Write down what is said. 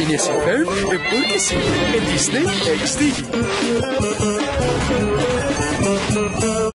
Phineas and Ferb, porque sim, é Disney XD.